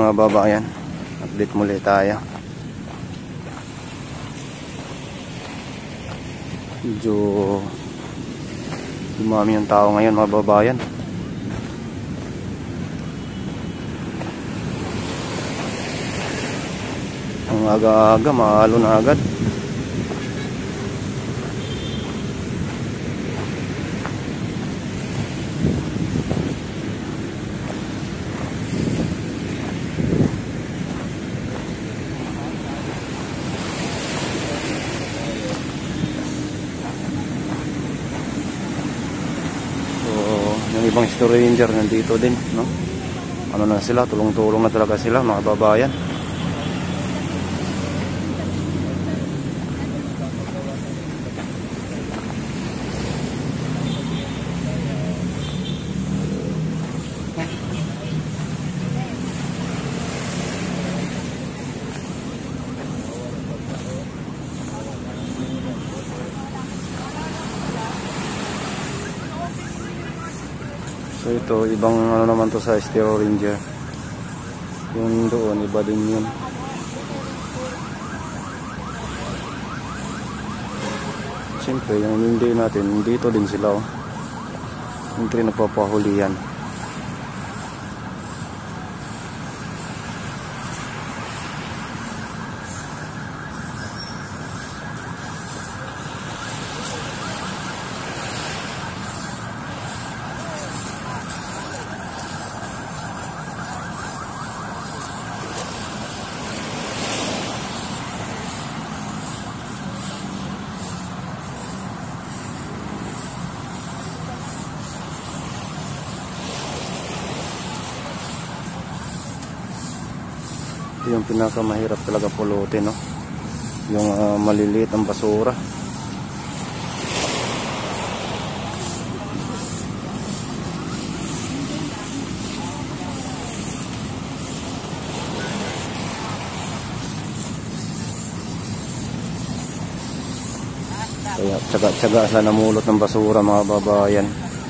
mga babayan, update muli tayo. Medyo dumami yung tao ngayon mga babayan. Ang aga-aga, mahalo na agad. Yung ibang story ranger nandito din, no? Ano na sila, tulong-tulong na talaga sila mga babayan. So ito, ibang ano naman to sa Estero Ranger. Yung doon, iba din yun. Siyempre, yung hindi natin, dito din sila. Oh. Hindi rin nagpapahulihan. Yung pinakamahirap talaga pulutin, no? Yung maliliit ang basura. Kaya tsaga-tsaga sila namulot ng basura mga babayan.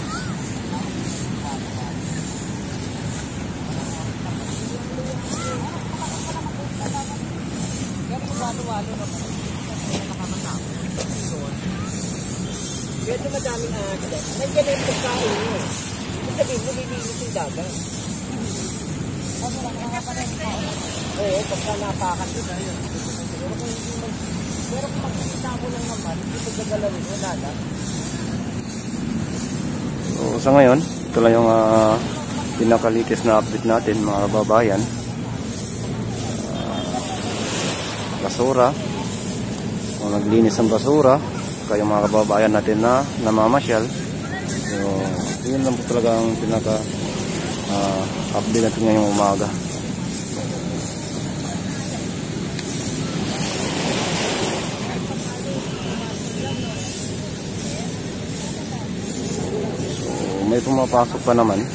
Medyo madaming agad. Nandiyan yung pagkain mo. Sabihin mo, lilinis yung dagat. Oo, pagka napakan doon na yun. Pero kung makikita mo lang naman, hindi pagkagalawin mo, wala. So sa ngayon, ito lang yung pinakalitis na update natin mga babayan. Basura. Kung naglinis ng basura, kayong mga kababayan natin na namamasyal. So yun lang po talaga ang pinaka update natin ngayong umaga. So may pumapasok pa naman.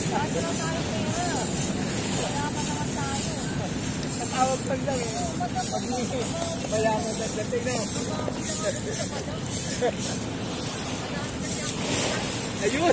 Tawag pag lang eh. Mayaman na dating na. Ayun!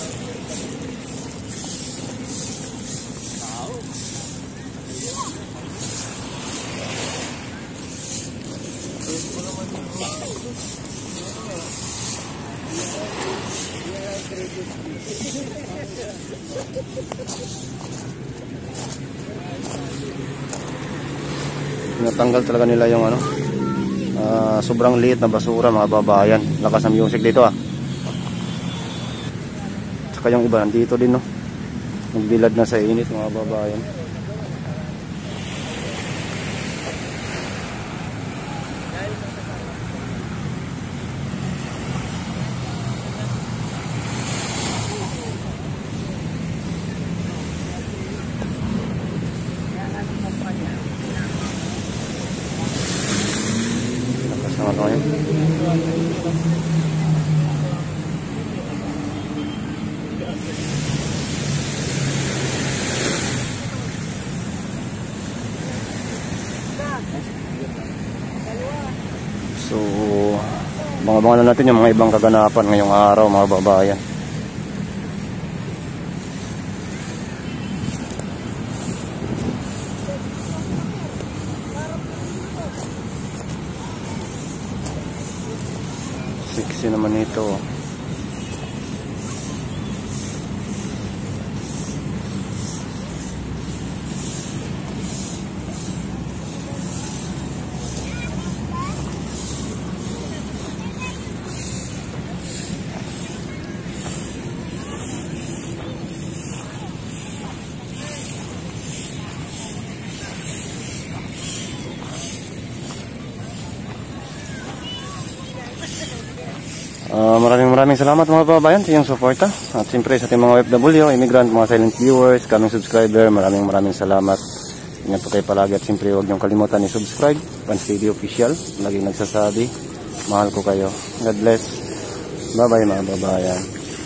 Natanggal talaga nila yung ano, sobrang liit na basura mga babayan. Lakas ng music dito Saka yung iba nandito din, no? Nagbilad na sa init mga babayan. So, mga na natin yung mga ibang kaganapan ngayong araw mga babayan. Sexy naman ito. Maraming salamat mga kababayan sa iyong suporta. At siyempre sa ating mga OFW, immigrant, mga silent viewers, kaming subscriber, maraming salamat. Ingat po kayo palagi at siyempre huwag niyong kalimutan i-subscribe. Pans TV Official, laging nagsasabi, mahal ko kayo. God bless. Bye bye mga kababayan.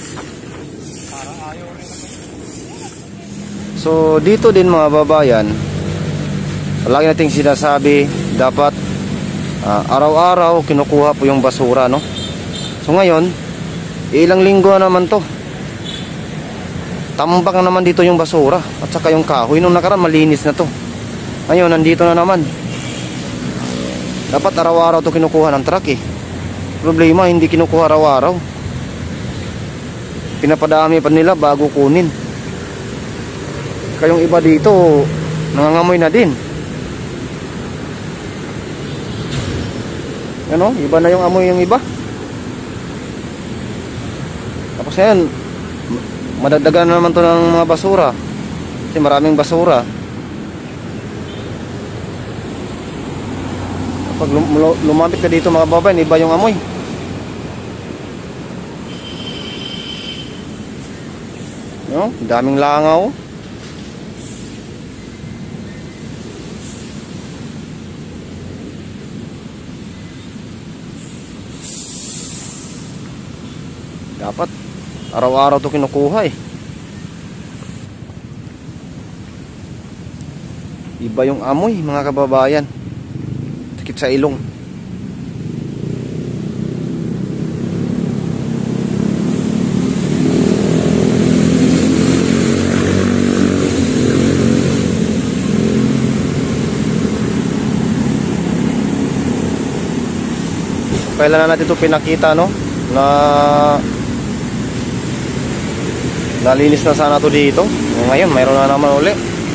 So dito din mga kababayan, lagi nating sinasabi, dapat araw-araw kinukuha po yung basura, no? So ngayon, ilang linggo na naman to, tambak na naman dito yung basura at saka yung kahoy. Nung nakaraan malinis na to, ngayon nandito na naman. Dapat araw-araw to kinukuha ng truck eh. Problema, hindi kinukuha araw-araw, pinapadami pa nila bago kunin. Kayong iba dito nangangamoy na din. Ano, iba na yung amoy yung iba. Tapos ngayon, madagdagan na naman to ng mga basura. Kasi maraming basura. Pag lumapit ka dito mga kababayan, iba yung amoy. No? Daming langaw. Dapat araw-araw to kinukuha eh. Iba yung amoy mga kababayan. Sakit sa ilong. Kailan na natin ito pinakita, no? Na nalinis na sana to dito. Ngayon mayroon na naman uli.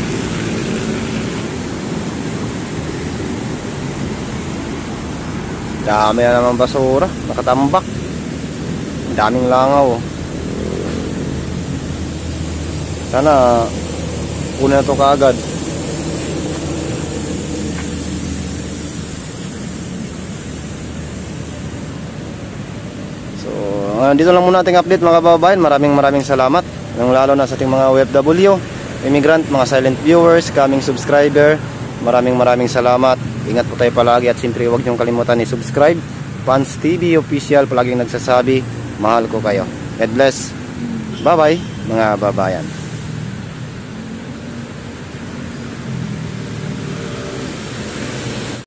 Dami na naman basura, nakatambak. Daming langaw. Sana kunin na to kaagad. So dito lang muna ating update mga kababayan. Maraming salamat, lalo na sa ating mga OFW, immigrant, mga silent viewers, kaming subscriber. Maraming salamat. Ingat po tayo palagi at siyempre huwag niyong kalimutan i-subscribe. Pans TV Official, palaging nagsasabi, mahal ko kayo. God bless. Bye bye mga kababayan.